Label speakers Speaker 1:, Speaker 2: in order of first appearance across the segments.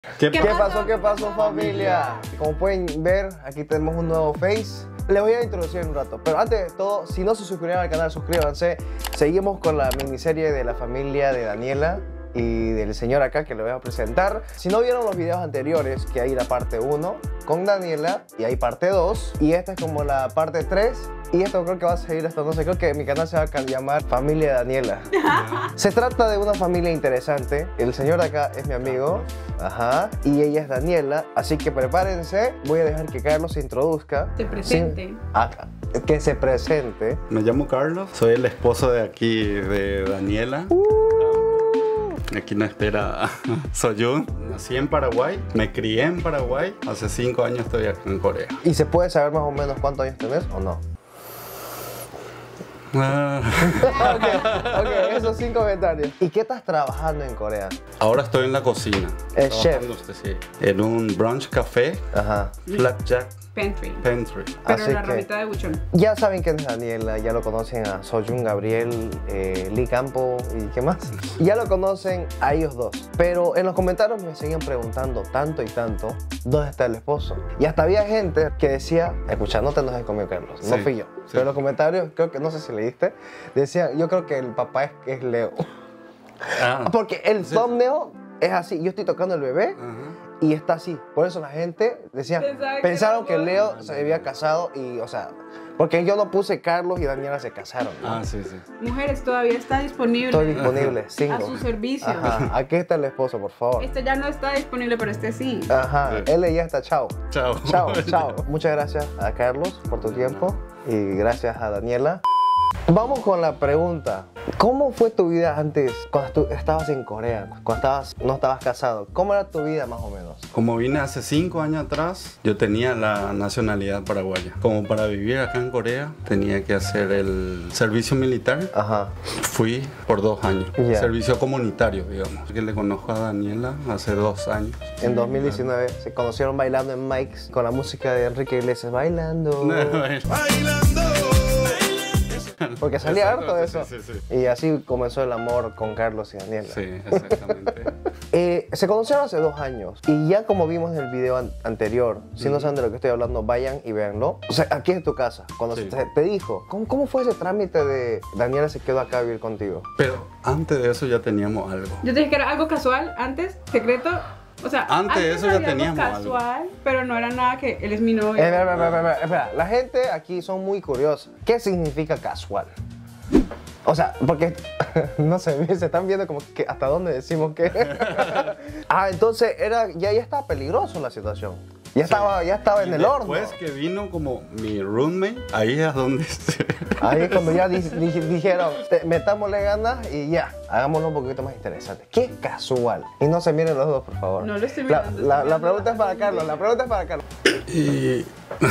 Speaker 1: ¿Qué pasó? ¿Qué pasó, familia? Como pueden ver, aquí tenemos un nuevo Face. Les voy a introducir en un rato, pero antes de todo, si no se suscribieron al canal, suscríbanse. Seguimos con la miniserie de la familia de Daniela y del señor acá que le voy a presentar. Si no vieron los videos anteriores, que hay la parte 1 con Daniela y hay parte 2, y esta es como la parte 3. Y esto creo que va a seguir hasta no sé, creo que mi canal se va a llamar Familia Daniela. Se trata de una familia interesante. El señor de acá es mi amigo, y ella es Daniela. Así que prepárense. Voy a dejar que Carlos se introduzca.
Speaker 2: Se presente.
Speaker 1: Que se presente.
Speaker 3: Me llamo Carlos, soy el esposo de aquí de Daniela. Aquí nos espera Soyun. Nací en Paraguay, me crié en Paraguay. Hace 5 años estoy aquí en Corea.
Speaker 1: ¿Y se puede saber más o menos cuántos años tenés o no? Ok, esos 5 comentarios. ¿Y qué estás trabajando en Corea?
Speaker 3: Ahora estoy en la cocina.
Speaker 1: Chef.
Speaker 3: En un brunch café, Flapjack
Speaker 2: Pantry.
Speaker 3: Pantry.
Speaker 2: Pero
Speaker 1: Así
Speaker 2: la
Speaker 1: que
Speaker 2: ramita de buchón.
Speaker 1: ya saben quién es Daniela, ya lo conocen a Soyun, Gabriel, Lee Campo y ¿qué más? Ya lo conocen a ellos dos. Pero en los comentarios me seguían preguntando tanto y tanto, ¿dónde está el esposo? Y hasta había gente que decía, escucha, no te enojes conmigo, Carlos, no fui yo.
Speaker 3: Sí.
Speaker 1: Pero en los comentarios, creo que, no sé si leíste, decía, yo creo que el papá es Leo. Porque el thumbnail es así, yo estoy tocando el bebé. Y está así. Por eso la gente decía, pensaron que Leo se había casado y, o sea, porque yo no puse Carlos y Daniela se casaron, ¿no?
Speaker 3: Sí.
Speaker 2: Mujeres, todavía está disponible.
Speaker 1: Estoy disponible, single.
Speaker 2: A su servicio.
Speaker 1: Aquí está el esposo, por favor.
Speaker 2: Este ya no está disponible, pero este sí.
Speaker 1: Él ya está, chao.
Speaker 3: Chao.
Speaker 1: Chao. Muchas gracias a Carlos por tu tiempo y gracias a Daniela. Vamos con la pregunta. ¿Cómo fue tu vida antes, cuando tú estabas en Corea, cuando no estabas casado? ¿Cómo era tu vida más o menos?
Speaker 3: Como vine hace 5 años atrás, yo tenía la nacionalidad paraguaya. Como para vivir acá en Corea, tenía que hacer el servicio militar. Fui por 2 años. Servicio comunitario, digamos. Que le conozco a Daniela hace 2 años.
Speaker 1: En 2019 se conocieron bailando en Mike's con la música de Enrique Iglesias. Bailando. Porque salía harto de eso.
Speaker 3: Sí.
Speaker 1: Y así comenzó el amor con Carlos y Daniela.
Speaker 3: Sí, exactamente.
Speaker 1: Se conocieron hace 2 años. Y ya como vimos en el video anterior, si no saben de lo que estoy hablando, vayan y véanlo. O sea, aquí en tu casa, cuando te dijo, ¿cómo fue ese trámite de Daniela se quedó acá a vivir contigo?
Speaker 3: Pero antes de eso ya teníamos algo.
Speaker 2: Yo te dije que era algo casual antes, secreto. O sea,
Speaker 3: antes de eso ya teníamos
Speaker 2: casual, algo. Pero no era nada que él es mi novio.
Speaker 1: Espera, la gente aquí son muy curiosa. ¿Qué significa casual? O sea, porque, no sé, se están viendo como que hasta dónde decimos que... entonces ya estaba peligroso la situación. Ya estaba en el horno.
Speaker 3: Después que vino como mi roommate, ahí es donde
Speaker 1: Ahí es cuando ya dijeron, metámosle ganas y ya, hagámoslo un poquito más interesante. Qué casual. Y no se miren los dos, por favor.
Speaker 2: No lo estoy mirando.
Speaker 1: La pregunta es para Carlos,
Speaker 3: Y...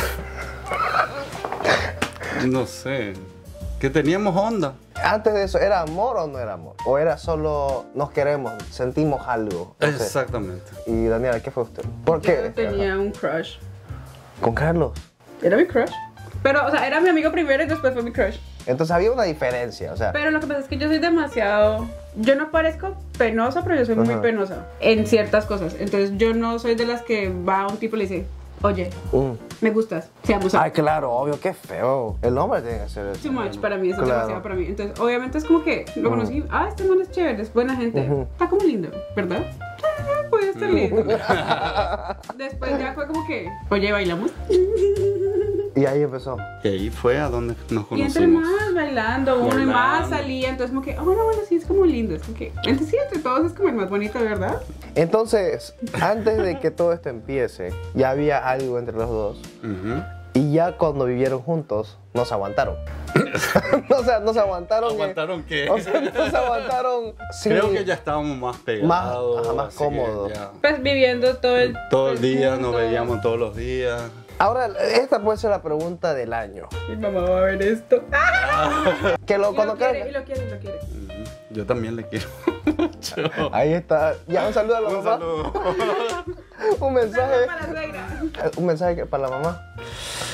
Speaker 3: no sé. Que teníamos onda.
Speaker 1: Antes de eso, ¿era amor o no era amor? ¿O era solo nos queremos, sentimos algo? No sé.
Speaker 3: Exactamente.
Speaker 1: Y Daniela, ¿qué fue usted? ¿Por qué?
Speaker 2: Yo tenía un crush.
Speaker 1: ¿Con Carlos?
Speaker 2: Era mi crush. Pero, o sea, era mi amigo primero y después fue mi crush.
Speaker 1: Entonces había una diferencia, o sea...
Speaker 2: Pero lo que pasa es que yo soy demasiado... Yo no parezco penosa, pero yo soy muy penosa en ciertas cosas. Entonces yo no soy de las que va a un tipo y le dice, oye, me gustas, seamos amigos.
Speaker 1: Ay, claro, obvio, qué feo. El hombre tiene que hacer eso.
Speaker 2: Too much para mí, eso es demasiado para mí. Entonces, obviamente es como que lo conocí, este man es chévere, es buena gente, está como lindo, ¿verdad? Puede estar lindo. Después ya fue como que, oye, ¿bailamos?
Speaker 1: Y ahí empezó.
Speaker 3: Y ahí fue a donde nos conocimos.
Speaker 2: Y entre más bailando, uno y más salía, entonces como que, bueno, sí, es como lindo, es como que, entonces sí, entre todos es como el más bonito, ¿verdad?
Speaker 1: Entonces, antes de que todo esto empiece, ya había algo entre los dos. Y ya cuando vivieron juntos, no se aguantaron. O sea, no se aguantaron.
Speaker 3: ¿Aguantaron qué?
Speaker 1: O sea, no se aguantaron.
Speaker 3: Creo que ya estábamos más pegados.
Speaker 1: Más cómodos.
Speaker 2: Pues viviendo todo el
Speaker 3: día, nos veíamos todos los días.
Speaker 1: Ahora, esta puede ser la pregunta del año.
Speaker 2: Mi mamá va a ver esto.
Speaker 1: Que lo conozcan.
Speaker 2: Y lo quiere.
Speaker 3: Yo también le quiero mucho.
Speaker 1: Ahí está. Ya, un saludo a la mamá.
Speaker 3: Saludo.
Speaker 1: Un mensaje.
Speaker 2: Para la suegra.
Speaker 1: Un mensaje para la mamá.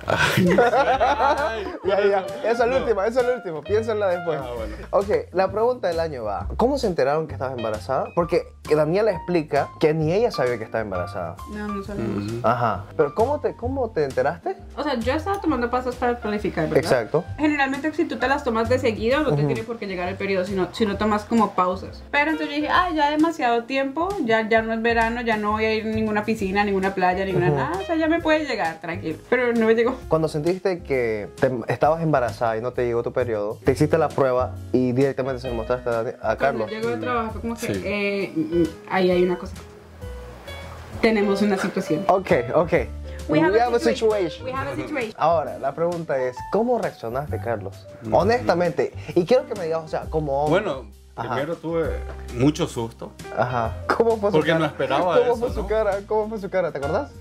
Speaker 1: Ya. Esa es la última. Piénsenla después.
Speaker 3: Bueno.
Speaker 1: Ok, la pregunta del año va. ¿Cómo se enteraron que estabas embarazada? Porque Daniela explica que ni ella sabía que estaba embarazada.
Speaker 2: No sabíamos.
Speaker 1: Ajá. Pero ¿cómo te enteraste?
Speaker 2: O sea, yo estaba tomando pastas para planificar, ¿verdad?
Speaker 1: Exacto.
Speaker 2: Generalmente si tú te las tomas de seguido, no te tiene por qué llegar el periodo, si no tomas como pausas. Pero entonces yo dije, ya demasiado tiempo, ya no es verano, ya no voy a ir a ninguna piscina, ninguna playa, ninguna nada. O sea, ya me puede llegar, tranquilo. Pero no me llegó.
Speaker 1: Cuando sentiste que estabas embarazada y no te llegó tu periodo, te hiciste la prueba y directamente se lo mostraste a Carlos.
Speaker 2: Cuando llegó de trabajo, fue como que, ahí hay una cosa. Tenemos una situación.
Speaker 1: Ok. We have a situation.
Speaker 2: We have a situation.
Speaker 1: Ahora, la pregunta es, ¿cómo reaccionaste, Carlos? Honestamente, y quiero que me digas, o sea, como hombre.
Speaker 3: Bueno, primero tuve mucho susto.
Speaker 1: Ajá. ¿Cómo fue su
Speaker 3: Porque
Speaker 1: cara?
Speaker 3: no esperaba
Speaker 1: ¿Cómo
Speaker 3: eso,
Speaker 1: fue su
Speaker 3: ¿no?
Speaker 1: cara? ¿Cómo fue su cara? ¿Te acordás?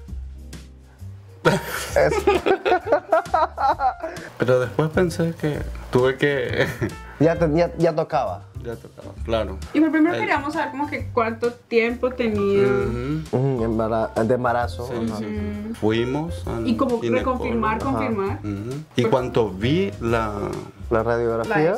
Speaker 1: Eso.
Speaker 3: Pero después pensé que tuve que...
Speaker 1: Ya tocaba.
Speaker 3: Ya tocaba, claro.
Speaker 2: Y por primero queríamos saber como que cuánto tiempo tenía.
Speaker 1: De embarazo.
Speaker 3: Sí,
Speaker 1: Ajá.
Speaker 3: sí. Fuimos al
Speaker 2: Y como
Speaker 3: ginecólogo.
Speaker 2: reconfirmar, confirmar.
Speaker 3: Y cuando vi la
Speaker 1: La radiografía.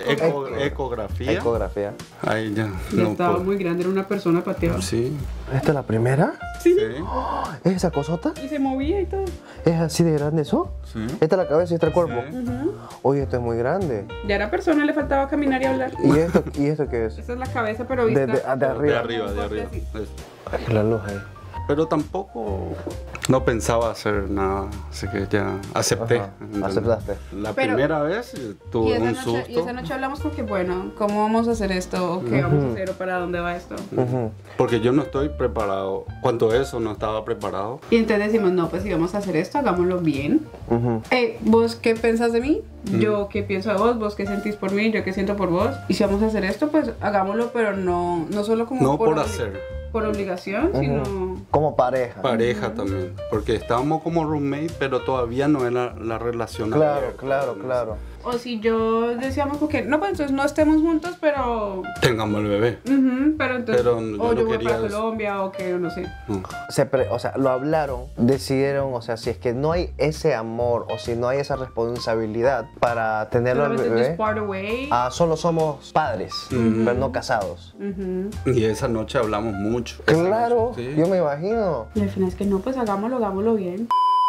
Speaker 3: ecografía, ahí ya
Speaker 2: Ya
Speaker 3: no
Speaker 2: estaba
Speaker 3: puedo.
Speaker 2: muy grande, era una persona pateada.
Speaker 3: Sí,
Speaker 1: ¿Esta es la primera?
Speaker 2: Sí.
Speaker 3: sí,
Speaker 1: ¿Es esa cosota?
Speaker 2: Y se movía y todo.
Speaker 1: ¿Es así de grande eso?
Speaker 3: sí.
Speaker 1: Esta es la cabeza y este es el cuerpo.
Speaker 3: Sí.
Speaker 1: Oye, esto es muy grande.
Speaker 2: Ya era persona, le faltaba caminar y hablar.
Speaker 1: ¿Y esto qué es?
Speaker 2: Esa es la cabeza, pero vista.
Speaker 1: De arriba.
Speaker 3: De arriba.
Speaker 2: Sí.
Speaker 3: Eso.
Speaker 1: Ay, la luz ahí.
Speaker 3: Pero tampoco no pensaba hacer nada, así que ya acepté.
Speaker 1: Ajá,
Speaker 3: ¿entendés?
Speaker 1: aceptaste.
Speaker 3: La
Speaker 2: Pero-
Speaker 3: primera vez
Speaker 2: Y
Speaker 3: tuve
Speaker 2: esa,
Speaker 3: un
Speaker 2: noche,
Speaker 3: susto.
Speaker 2: y esa noche hablamos porque, bueno, ¿cómo vamos a hacer esto? ¿O qué vamos a hacer? ¿O para dónde va esto?
Speaker 3: Porque yo no estoy preparado. Cuanto a eso, no estaba preparado.
Speaker 2: Y entonces decimos, no, pues si vamos a hacer esto, hagámoslo bien. ¿Vos qué pensás de mí? Yo qué pienso de vos, vos qué sentís por mí, yo qué siento por vos. Y si vamos a hacer esto, pues hagámoslo, pero no solo como
Speaker 3: No por
Speaker 2: obli-
Speaker 3: hacer.
Speaker 2: por obligación, sino...
Speaker 1: Como pareja.
Speaker 3: Pareja también. Porque estábamos como roommate, pero todavía no era la relación.
Speaker 1: Claro,
Speaker 3: abierta.
Speaker 1: claro.
Speaker 2: O si yo decíamos porque, no, pues entonces no estemos juntos, pero...
Speaker 3: Tengamos el bebé.
Speaker 2: pero entonces...
Speaker 3: Pero yo
Speaker 2: o
Speaker 3: no
Speaker 2: yo voy
Speaker 3: quería
Speaker 2: para
Speaker 3: eso.
Speaker 2: Colombia, o que no sé.
Speaker 3: No.
Speaker 1: O sea, lo hablaron, decidieron, o sea, si es que no hay ese amor o si no hay esa responsabilidad para tenerlo al
Speaker 2: Solamente just
Speaker 1: bebé,
Speaker 2: part away.
Speaker 1: solo somos padres, pero no casados.
Speaker 3: Y esa noche hablamos mucho.
Speaker 1: Claro,
Speaker 3: Sí.
Speaker 1: yo me imagino.
Speaker 2: Y al final es que no, pues hagámoslo bien.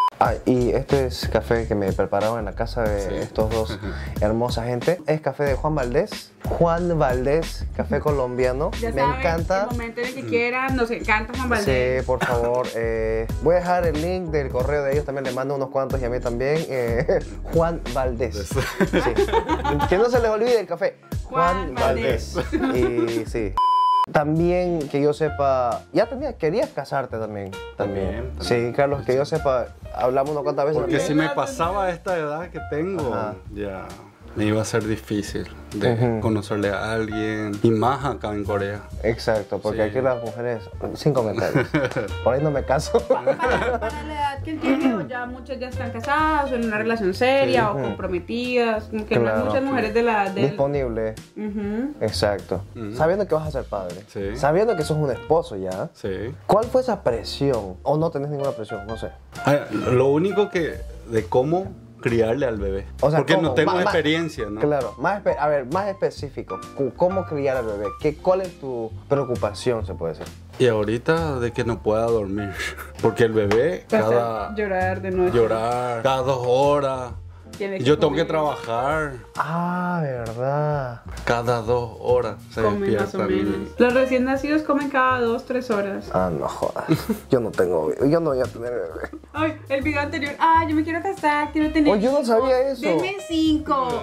Speaker 1: Y este es café que me prepararon en la casa de estos dos hermosa gente. Es café de Juan Valdés. Juan Valdés, café colombiano.
Speaker 2: Ya
Speaker 1: me
Speaker 2: saben,
Speaker 1: encanta.
Speaker 2: el momento en el que quieran, nos encanta Juan Valdés.
Speaker 1: Sí, por favor. Voy a dejar el link del correo de ellos, también les mando unos cuantos y a mí también. Juan Valdés. Sí. Que no se les olvide el café.
Speaker 2: Juan Valdés.
Speaker 1: Y sí. También que yo sepa, querías casarte también.
Speaker 3: También.
Speaker 1: Sí, Carlos, que yo sepa, hablamos unas cuantas veces.
Speaker 3: Porque
Speaker 1: también.
Speaker 3: si me pasaba esta edad que tengo,
Speaker 1: Ajá.
Speaker 3: ya me iba a ser difícil de conocerle a alguien. Y más acá en Corea.
Speaker 1: Exacto, porque
Speaker 3: Sí.
Speaker 1: aquí las mujeres, sin comentarios. Por ahí no me caso.
Speaker 2: Para la edad que él tiene, ya muchas ya están casadas, o en una relación seria, o comprometidas. Como que no
Speaker 1: Claro.
Speaker 2: hay muchas mujeres de la edad de él.
Speaker 1: Disponible.
Speaker 2: Ujú.
Speaker 1: Exacto. Sabiendo que vas a ser padre.
Speaker 3: Sí.
Speaker 1: Sabiendo que sos un esposo ya.
Speaker 3: Sí.
Speaker 1: ¿Cuál fue esa presión? ¿O no tenés ninguna presión? No sé.
Speaker 3: Lo único que de cómo criarle al bebé.
Speaker 1: O sea,
Speaker 3: porque
Speaker 1: ¿cómo?
Speaker 3: no tengo
Speaker 1: Más-
Speaker 3: experiencia, ¿no?
Speaker 1: Claro. A ver, más específico. ¿Cómo criar al bebé? ¿Cuál es tu preocupación, se puede decir?
Speaker 3: Y ahorita de que no pueda dormir. Porque el bebé cada
Speaker 2: Llorar de noche.
Speaker 3: llorar cada 2 horas.
Speaker 2: Tiene
Speaker 3: Y
Speaker 2: que
Speaker 3: yo tengo que
Speaker 2: comer.
Speaker 3: trabajar
Speaker 1: Ah, verdad.
Speaker 3: cada 2 horas. Se
Speaker 2: Comen más o
Speaker 3: despierta el
Speaker 2: menos.
Speaker 3: niño.
Speaker 2: Los recién nacidos comen cada 2-3 horas.
Speaker 1: Ah, no jodas. Yo no voy a tener bebé.
Speaker 2: Ay, el video anterior. Ay, yo me quiero casar, quiero tener.
Speaker 1: Oh, yo no
Speaker 2: hijos.
Speaker 1: sabía eso.
Speaker 2: Denme 5.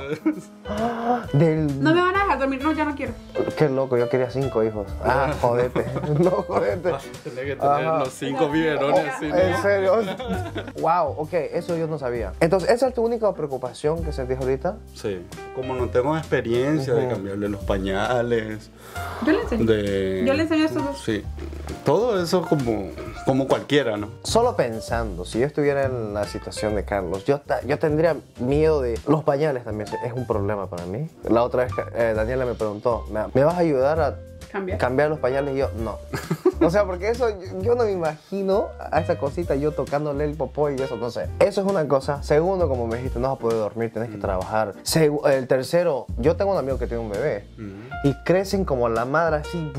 Speaker 2: No me van a dejar dormir. No, ya no quiero.
Speaker 1: Qué loco, yo quería 5 hijos. Ah, jodete. No, jodete.
Speaker 3: Tenía que tener los 5 biberones así. ¿no?
Speaker 1: En serio. Wow, ok, eso yo no sabía. Entonces, ¿esa es tu única preocupación que sentís ahorita?
Speaker 3: Sí. Como no tengo experiencia de cambiarle los pañales,
Speaker 2: Yo le enseño. Yo le enseño a estos dos.
Speaker 3: Sí. Todo eso como cualquiera, ¿no?
Speaker 1: Solo pensando, si yo estuviera en la situación de Carlos, yo tendría miedo de... Los pañales también es un problema para mí. La otra vez Daniela me preguntó, ¿me vas a ayudar a
Speaker 2: Cambia.
Speaker 1: cambiar los pañales? Y yo, no. O sea, porque eso, yo no me imagino a esa cosita yo tocándole el popó y eso, no sé. Eso es una cosa. Segundo, como me dijiste, no vas a poder dormir, tienes que trabajar. El tercero, yo tengo un amigo que tiene un bebé y crecen como la madre así.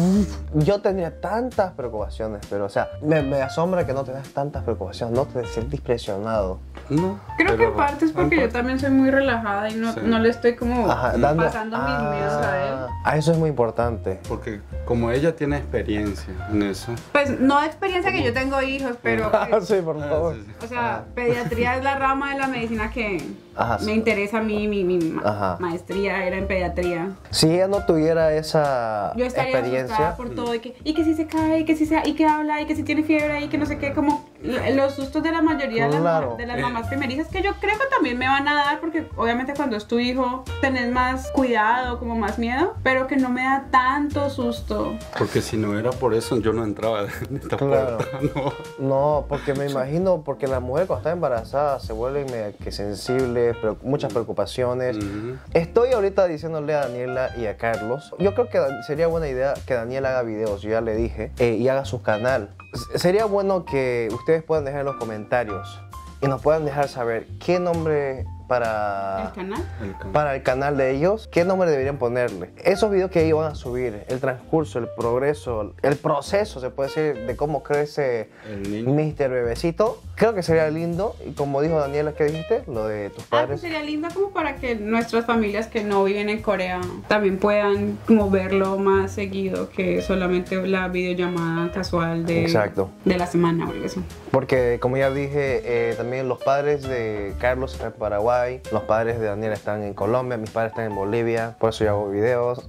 Speaker 1: Yo tenía tantas preocupaciones, pero o sea, me asombra que no tengas tantas preocupaciones, no te sientes presionado.
Speaker 3: No.
Speaker 2: Creo que en parte es porque yo también soy muy relajada y no le estoy como pasando mis miedos a él.
Speaker 1: Eso es muy importante.
Speaker 3: Porque como ella tiene experiencia en eso.
Speaker 2: Pues no experiencia que yo tengo hijos, pero pues,
Speaker 1: sí, por favor.
Speaker 2: o sea, pediatría es la rama de la medicina que me interesa a mí, mi maestría era en pediatría.
Speaker 1: Si ella no tuviera esa
Speaker 2: yo estaría
Speaker 1: experiencia
Speaker 2: asustada por todo, y que si se cae, y que si y que habla, y que si tiene fiebre, y que no sé qué, como los sustos de la mayoría de las mamás primerizas, que yo creo que también me van a dar, porque obviamente cuando es tu hijo tenés más cuidado, como más miedo, pero que no me da tanto susto.
Speaker 3: Porque si no era por eso, yo no entraba en esta puerta.
Speaker 1: No, porque me imagino, porque la mujer cuando está embarazada se vuelve que sensible, pero muchas preocupaciones. Estoy ahorita diciéndole a Daniela y a Carlos, yo creo que sería buena idea que Daniela haga videos, yo ya le dije, y haga su canal. Sería bueno que ustedes puedan dejar en los comentarios y nos puedan dejar saber qué nombre para el canal de ellos, qué nombre deberían ponerle. Esos videos que ellos van a subir, el transcurso, el progreso, el proceso, se puede decir, de cómo crece Mr. Bebecito, creo que sería lindo. Y como dijo Daniela, ¿qué dijiste? Lo de tus padres.
Speaker 2: Pues sería lindo como para que nuestras familias que no viven en Corea también puedan como verlo más seguido que solamente la videollamada casual de la semana o algo así.
Speaker 1: Porque como ya dije, también los padres de Carlos están en Paraguay, los padres de Daniela están en Colombia, mis padres están en Bolivia, por eso yo hago videos.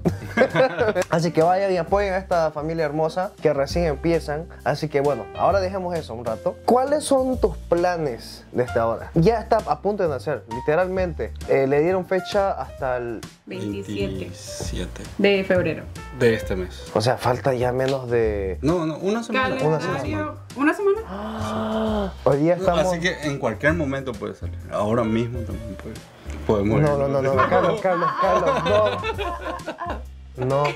Speaker 1: Así que vayan y apoyen a esta familia hermosa que recién empiezan. Así que bueno, ahora dejemos eso un rato. ¿Cuáles son tus planes desde ahora? Ya está a punto de nacer, literalmente. Le dieron fecha hasta el
Speaker 2: 27 de febrero
Speaker 3: de este mes.
Speaker 1: O sea, falta ya menos de...
Speaker 3: No, una semana.
Speaker 2: ¿Una semana?
Speaker 1: Hoy día estamos...
Speaker 3: Así que en cualquier momento puede salir. Ahora mismo también podemos ir.
Speaker 1: No, Carlos, no.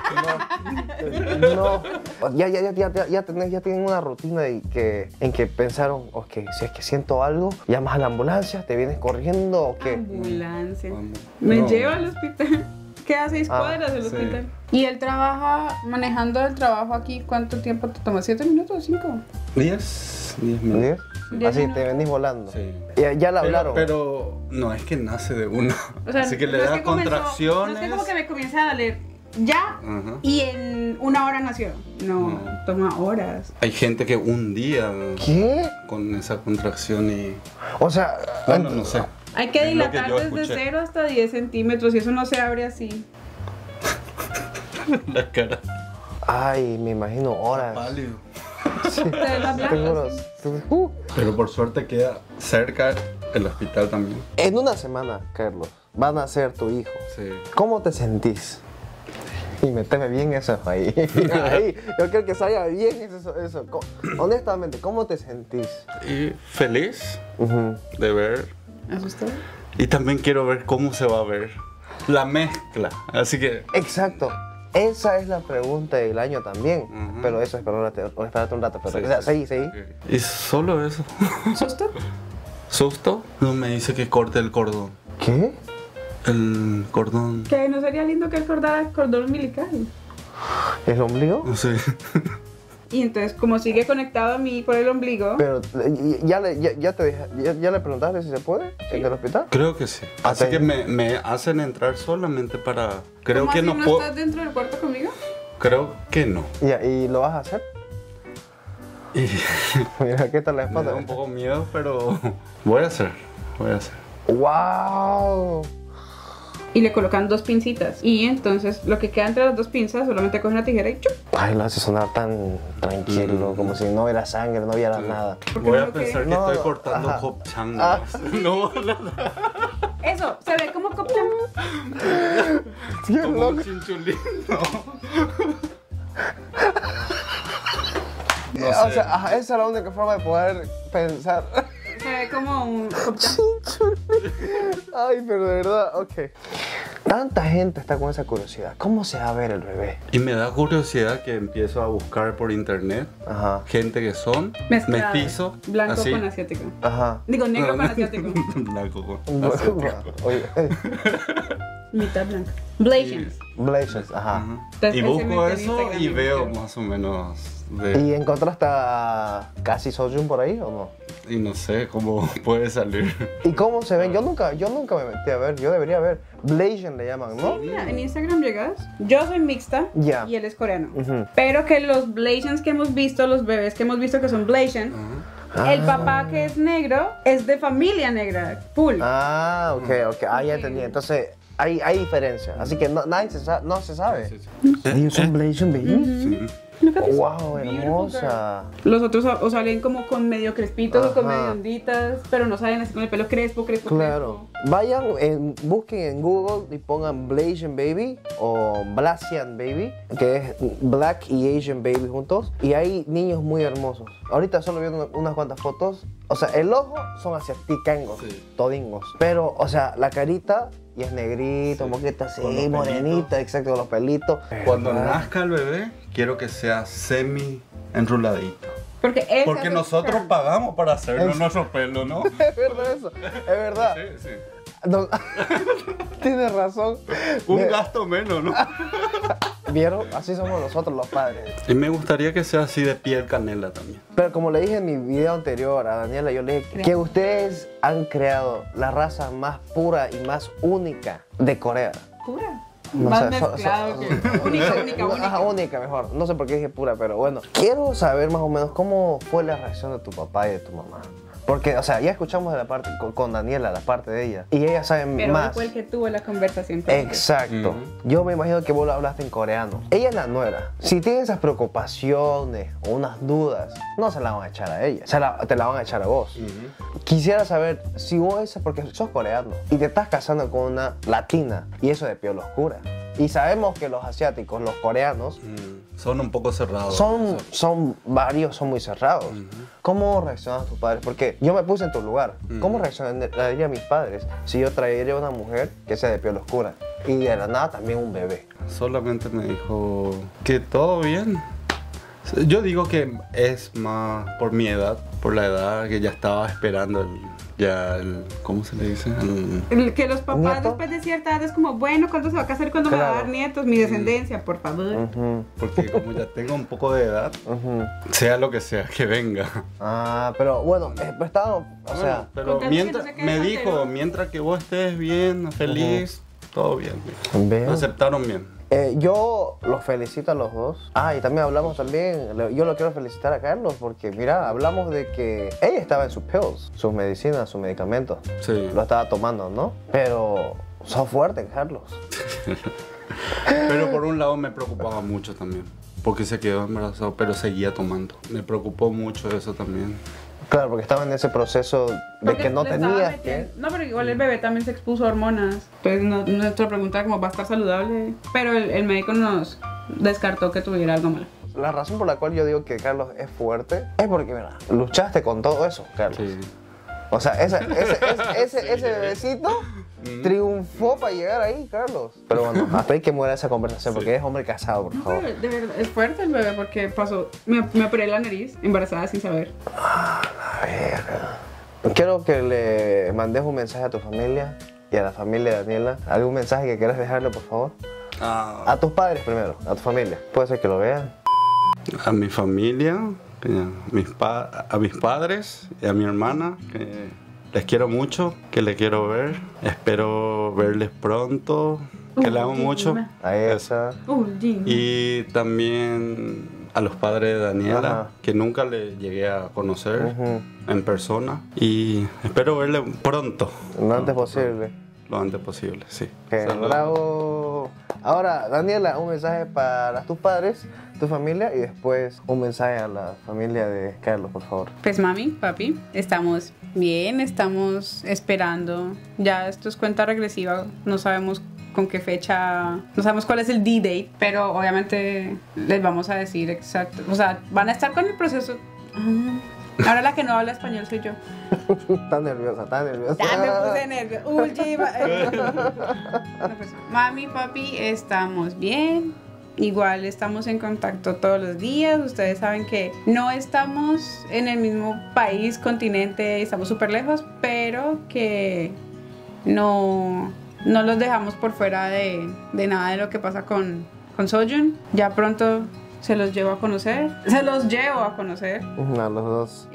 Speaker 1: Ya tienen una rutina en que pensaron, ok, si es que siento algo, llamas a la ambulancia, te vienes corriendo o qué.
Speaker 2: Ambulancia. Me lleva al hospital. Queda a 6 cuadras del hospital. Y él trabaja, manejando el trabajo aquí, ¿cuánto tiempo te toma? ¿7 minutos o 5?
Speaker 3: 10 minutos.
Speaker 1: Así te venís volando.
Speaker 3: Sí.
Speaker 1: Ya le hablaron.
Speaker 3: Pero no es que nace de una.
Speaker 2: O sea,
Speaker 3: así que le da contracciones.
Speaker 2: No es que como que me comienza a doler ya y en 1 hora nació. No, toma horas.
Speaker 3: Hay gente que un día con esa contracción y...
Speaker 1: O sea...
Speaker 3: Bueno, no sé.
Speaker 2: Hay que dilatar desde 0 hasta 10 centímetros y eso no se abre así.
Speaker 3: La cara.
Speaker 1: Ay, me imagino horas.
Speaker 3: Pálido.
Speaker 1: Sí,
Speaker 3: Pero por suerte queda cerca el hospital también.
Speaker 1: En una semana, Carlos, van a ser tu hijo.
Speaker 3: Sí.
Speaker 1: ¿Cómo te sentís? Y meteme bien eso ahí. Yo creo que salga bien eso. Honestamente, ¿cómo te sentís?
Speaker 3: Y feliz de ver.
Speaker 2: ¿Asustado?
Speaker 3: Y también quiero ver cómo se va a ver la mezcla. Así que...
Speaker 1: Exacto. Esa es la pregunta del año también. Pero eso, espérate un rato. Pero, seguí.
Speaker 3: Y solo eso.
Speaker 2: ¿Susto?
Speaker 3: ¿Susto? No me dice que corte el cordón.
Speaker 1: ¿Qué?
Speaker 3: El cordón.
Speaker 2: Que no sería lindo que él cortara el cordón umbilical.
Speaker 1: ¿El ombligo?
Speaker 3: No sé.
Speaker 2: Y entonces, como sigue conectado a mí por el ombligo...
Speaker 1: Pero, ¿ya le preguntaste si se puede en el hospital?
Speaker 3: Creo que sí. Así que me hacen entrar solamente para... Creo
Speaker 2: ¿Cómo
Speaker 3: que
Speaker 2: así
Speaker 3: no
Speaker 2: no
Speaker 3: puedo...
Speaker 2: estás dentro del cuarto conmigo?
Speaker 3: Creo que no.
Speaker 1: ¿Y lo vas a hacer? Mira, ¿qué tal la
Speaker 3: Me
Speaker 1: espalda?
Speaker 3: da un poco miedo, pero voy a hacer.
Speaker 1: ¡Wow!
Speaker 2: Y le colocan 2 pincitas. Y entonces lo que queda entre las 2 pinzas solamente coge una tijera y ¡chup!
Speaker 1: Ay, lo hace sonar tan tranquilo, como si no hubiera sangre, no hubiera nada.
Speaker 3: Voy a pensar que estoy cortando Hopchang. No, nada.
Speaker 2: Eso, se ve como Copchan.
Speaker 3: Como un chinchulín. No
Speaker 1: O sea, esa es la única forma de poder pensar.
Speaker 2: Se ve como un Copchan.
Speaker 1: Ay, pero de verdad, ok. Tanta gente está con esa curiosidad. ¿Cómo se va a ver el bebé?
Speaker 3: Y me da curiosidad que empiezo a buscar por internet gente que son mestizos.
Speaker 2: Blanco
Speaker 3: así.
Speaker 2: con asiático.
Speaker 1: Ajá.
Speaker 2: Digo, negro con asiático.
Speaker 3: Blanco con asiático.
Speaker 1: Oye,
Speaker 2: Mitad blanco. Blasians.
Speaker 1: Blasians, ajá.
Speaker 3: Y busco eso y veo más o menos
Speaker 1: ¿Y encontraste a Casi Sojun por ahí o no?
Speaker 3: Y no sé cómo puede salir.
Speaker 1: ¿Y cómo se ven? Yo nunca me metí a ver, yo debería ver. Blasian le llaman, ¿no?
Speaker 2: Sí, mira, en Instagram llegas. Yo soy mixta y él es coreano. Pero que los Blasians que hemos visto, los bebés que hemos visto que son Blasian, el papá que es negro es de familia negra, full.
Speaker 1: Ah, ok. Ah, ya entendí. Entonces, hay diferencia. Así que no se sabe. ¿Ellos son Blasian babies?
Speaker 3: Sí.
Speaker 1: Wow, hermosa.
Speaker 2: Los otros o salen como con medio crespitos o con medio onditas, pero no salen así con el pelo crespo.
Speaker 1: Claro. Vayan, busquen en Google y pongan Blasian Baby o Blasian Baby, que es Black y Asian Baby juntos. Y hay niños muy hermosos. Ahorita solo viendo unas cuantas fotos. O sea, el ojo son asiaticangos, todingos. Pero, o sea, la carita y es negrito, moqueta así, morenita, exacto, con los pelitos.
Speaker 3: Cuando nazca el bebé, quiero que sea semi enruladito. Porque nosotros pagamos para hacerlo nuestro pelo, ¿no?
Speaker 1: Es verdad eso, es verdad.
Speaker 3: Sí.
Speaker 1: No, tienes razón.
Speaker 3: Un gasto menos, ¿no?
Speaker 1: ¿Vieron? Así somos nosotros los padres.
Speaker 3: Y me gustaría que sea así de piel canela también.
Speaker 1: Pero como le dije en mi video anterior a Daniela, yo le dije que ustedes han creado la raza más pura y más única de Corea.
Speaker 2: ¿Pura?
Speaker 1: No
Speaker 2: más
Speaker 1: sé,
Speaker 2: mezclado que única.
Speaker 1: Mejor. No sé por qué dije pura, pero bueno. Quiero saber más o menos cómo fue la reacción de tu papá y de tu mamá. Porque, o sea, ya escuchamos de la parte con Daniela, la parte de ella. Y ella sabe
Speaker 2: pero
Speaker 1: más.
Speaker 2: Pero fue el que tuvo la conversación.
Speaker 1: Exacto. Yo me imagino que vos lo hablaste en coreano. Ella es la nuera. Si tiene esas preocupaciones o unas dudas, no se la van a echar a ella. Te la van a echar a vos. Quisiera saber si vos, porque sos coreano y te estás casando con una latina y eso de piel oscura. Y sabemos que los asiáticos, los coreanos,
Speaker 3: son un poco cerrados.
Speaker 1: Son muy cerrados. ¿Cómo reaccionan tus padres? Porque yo me puse en tu lugar. ¿Cómo reaccionarían mis padres si yo traería una mujer que sea de piel oscura? Y de la nada también un bebé.
Speaker 3: Solamente me dijo que todo bien. Yo digo que es más por mi edad, por la edad que ya estaba esperando ¿cómo se le dice?
Speaker 2: Que los papás ¿nieto? Después de cierta edad es como, bueno, ¿cuándo se va a casar? ¿Cuándo me va a dar nietos? Mi descendencia, por favor.
Speaker 3: Porque como ya tengo un poco de edad, sea lo que sea, que venga.
Speaker 1: Ah, pero bueno,
Speaker 3: pero mientras, me dijo, mientras que vos estés bien, feliz, todo bien. Me aceptaron bien.
Speaker 1: Yo los felicito a los dos. Y también hablamos yo lo quiero felicitar a Carlos porque mira, hablamos de que ella estaba en sus pills, sus medicinas, sus medicamentos.
Speaker 3: Sí.
Speaker 1: Lo estaba tomando, ¿no? Pero sos fuerte, Carlos.
Speaker 3: Pero por un lado me preocupaba mucho también, porque se quedó embarazado, pero seguía tomando. Me preocupó mucho eso también.
Speaker 1: Claro, porque estaba en ese proceso de que no tenías que...
Speaker 2: No, pero igual el bebé también se expuso a hormonas. Entonces nuestra pregunta era cómo va a estar saludable. Pero el médico nos descartó que tuviera algo malo.
Speaker 1: La razón por la cual yo digo que Carlos es fuerte es porque, mira, luchaste con todo eso, Carlos. Sí. O sea, ese bebecito triunfó para llegar ahí, Carlos. Pero bueno, hasta ahí que muera esa conversación, porque eres hombre casado, por favor.
Speaker 2: No, de verdad, es fuerte el bebé porque me operé la nariz embarazada sin saber.
Speaker 1: La verga. Quiero que le mandes un mensaje a tu familia y a la familia de Daniela. ¿Algún mensaje que quieras dejarle, por favor? A tus padres primero, a tu familia. Puede ser que lo vean.
Speaker 3: A mi familia, a mis padres y a mi hermana, que les quiero mucho, que les quiero ver. Espero verles pronto, que les amo mucho.
Speaker 1: A esa.
Speaker 3: Y también a los padres de Daniela, que nunca le llegué a conocer en persona. Y espero verles pronto.
Speaker 1: Lo antes posible.
Speaker 3: Lo antes posible, sí.
Speaker 1: Bravo. Ahora, Daniela, un mensaje para tus padres, tu familia y después un mensaje a la familia de Carlos, por favor.
Speaker 2: Pues mami, papi, estamos bien, estamos esperando. Ya esto es cuenta regresiva, no sabemos con qué fecha, no sabemos cuál es el D-Date, pero obviamente les vamos a decir exacto. O sea, van a estar con el proceso. Ahora la que no habla español soy yo.
Speaker 1: Tan nerviosa, tan nerviosa.
Speaker 2: Ya me puse nerviosa. Mami, papi, estamos bien. Igual estamos en contacto todos los días. Ustedes saben que no estamos en el mismo país, continente, estamos súper lejos, pero que no los dejamos por fuera de nada de lo que pasa con Sojourn. Ya pronto se los llevo a conocer. A los dos.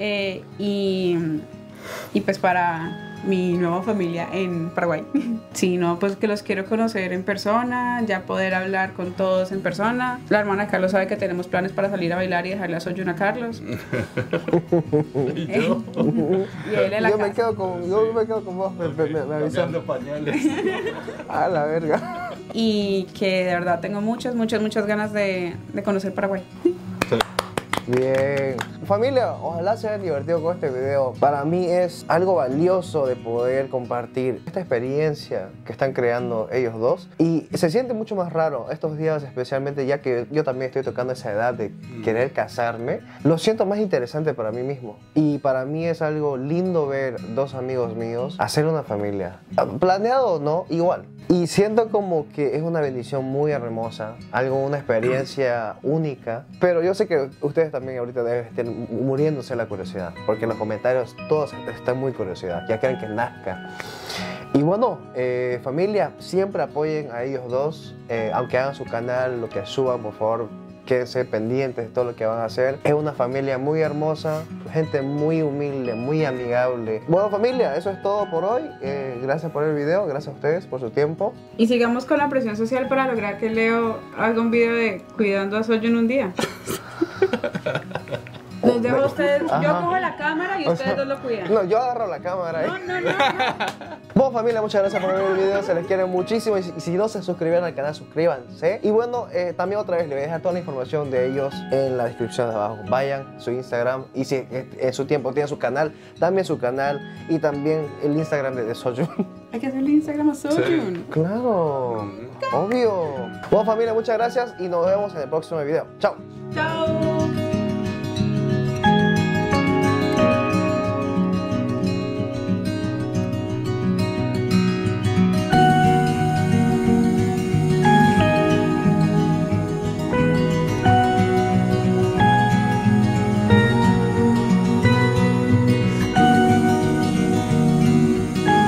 Speaker 2: Y pues para mi nueva familia en Paraguay. Sí, no, pues que los quiero conocer en persona, ya poder hablar con todos en persona. La hermana de Carlos sabe que tenemos planes para salir a bailar y dejarle a Sojourn a Carlos.
Speaker 3: ¿Y yo?
Speaker 2: Y él en la casa.
Speaker 1: Me quedo con vos, me avisas.
Speaker 3: Pañales.
Speaker 1: A la verga.
Speaker 2: Y que de verdad tengo muchas ganas de conocer Paraguay.
Speaker 1: Bien. Familia, ojalá se hayan divertido con este video. Para mí es algo valioso de poder compartir esta experiencia que están creando ellos dos. Y se siente mucho más raro estos días, especialmente ya que yo también estoy tocando esa edad de querer casarme. Lo siento más interesante para mí mismo. Y para mí es algo lindo ver dos amigos míos hacer una familia. Planeado o no, igual. Y siento como que es una bendición muy hermosa, una experiencia única. Pero yo sé que ustedes también ahorita deben estar muriéndose la curiosidad, porque en los comentarios todos están muy curiosidad, ya quieren que nazca. Y bueno, familia, siempre apoyen a ellos dos, aunque hagan su canal, lo que suban, por favor, quédense pendientes de todo lo que van a hacer. Es una familia muy hermosa, gente muy humilde, muy amigable. Bueno, familia, eso es todo por hoy. Gracias por el video, gracias a ustedes por su tiempo.
Speaker 2: Y sigamos con la presión social para lograr que Leo haga un video de cuidando a Sojourn un día. Los dejo a ustedes. Yo cojo la cámara y ustedes dos lo cuidan.
Speaker 1: No, yo agarro la cámara.
Speaker 2: No.
Speaker 1: Bueno, familia, muchas gracias por ver el video. Se les quiere muchísimo. Y si no se suscribieron al canal, suscríbanse. Y bueno, también otra vez les voy a dejar toda la información de ellos en la descripción de abajo. Vayan, su Instagram. Y si en su tiempo tienen su canal, también su canal. Y también el Instagram de Sojourn.
Speaker 2: Hay que hacerle Instagram a Sojourn.
Speaker 3: Sí.
Speaker 1: Claro, obvio. Bueno, familia, muchas gracias. Y nos vemos en el próximo video. Chao.
Speaker 2: Chao.